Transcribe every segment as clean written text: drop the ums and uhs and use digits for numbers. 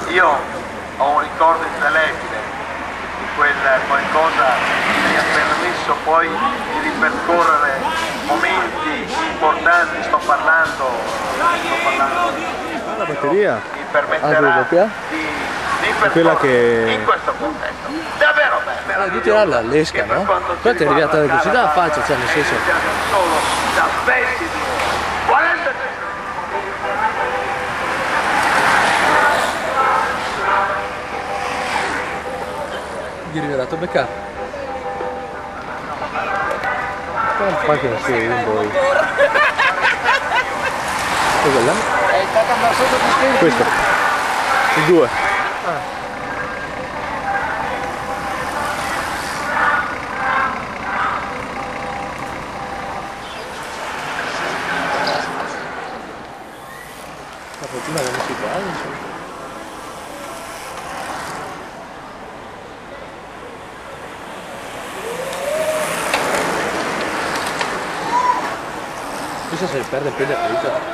Io ho un ricordo indelebile di quel qualcosa che mi ha permesso poi di ripercorrere momenti importanti, sto parlando la batteria mi permetterà di quella ripercorrere che in questo contesto. Davvero bello. Di tirarla all'esca, no? Qua ti è arrivata la velocità a faccia, cioè nel senso... Solo da 20 di 43. Gli è rivelato beccato. qua che non si vede in voi. Cos'è là? È stata andata sotto di te. Questo. Il 2. La fortuna che non si fa, insomma. Chissà se perde il piede a fritta.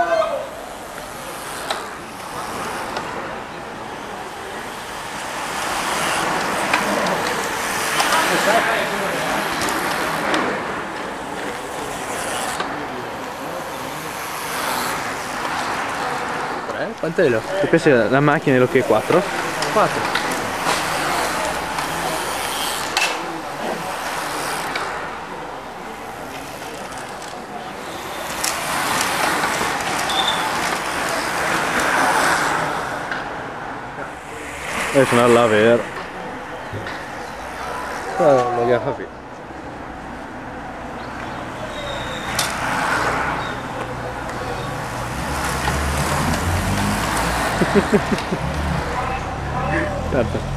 Quant'è lo? E questa è la macchina lo che è 4? 4. Adesso non la vera. Non gli ha fatto. Certo.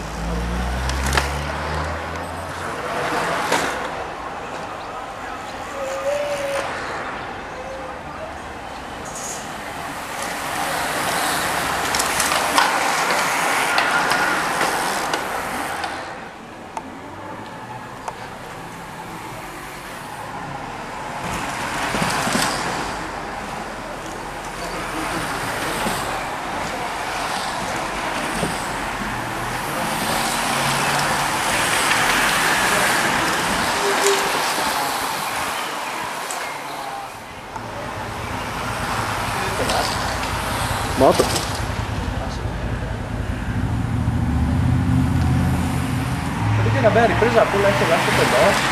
Moto. Vedete una bella ripresa con l'anche lascio per dosso.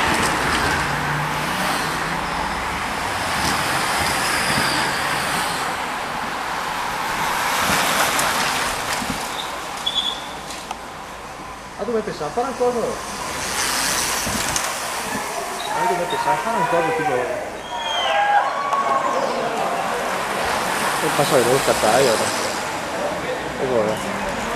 Ah, dovete fare un coso? Dovete fare un coso tipo... E passare dello scattaio. E voilà.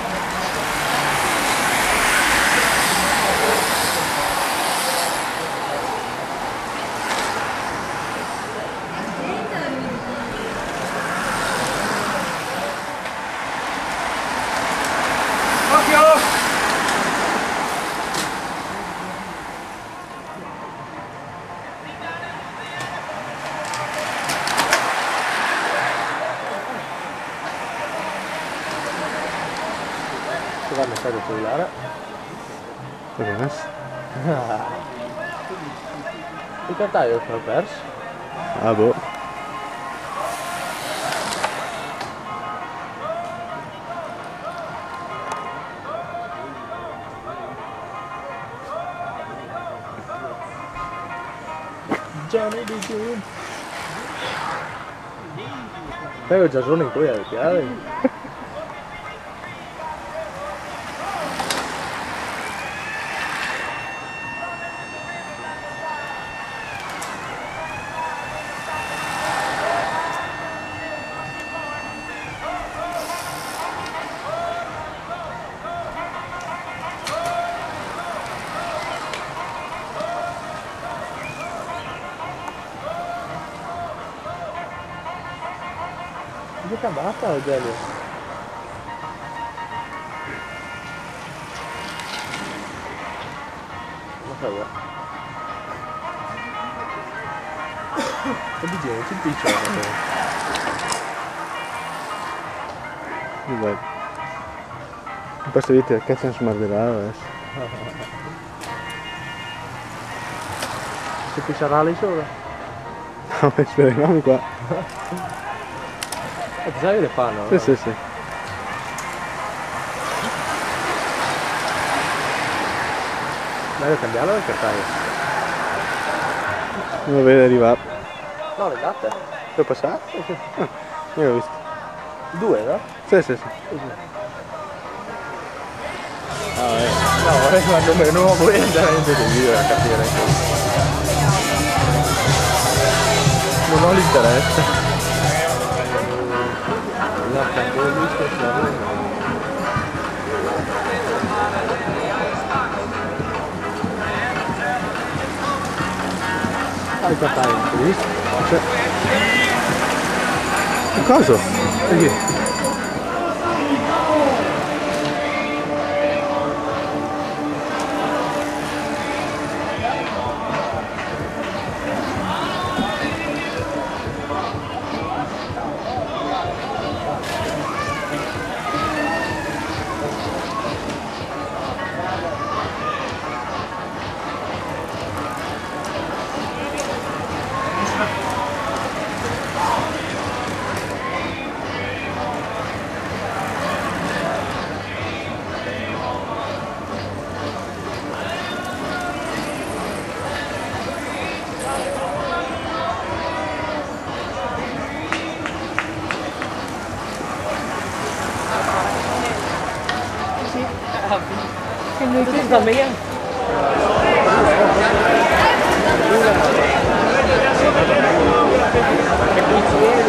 Va a messaggio cellulare. Bene. Il cartaio l'ho perso. Ah boh. Johnny di June. Prego già sono in cui alle piade. Che cambiata Eugenio? Ma fa ora? Che dicevo, c'è il piccione. Dov'è? Questo dite che cazzo non smarderà adesso. Si piscerà lì sopra? No, speriamo qua. Ti sai che le fanno? Sì, sì, sì. Meglio cambiarlo perché fai? Non lo vede arrivare. No, le latte. Puoi passare? Sì, sì. Ah, io l'ho visto. 2, no? Sì, sì, sì. No, vorrei quando me nuovo e veramente devi video a capire. Non ho l'interesse. No, perché lui stesso il papà, hai visto? Cioè. Che cosa? Perché? Cái tầm ấy anh. Cái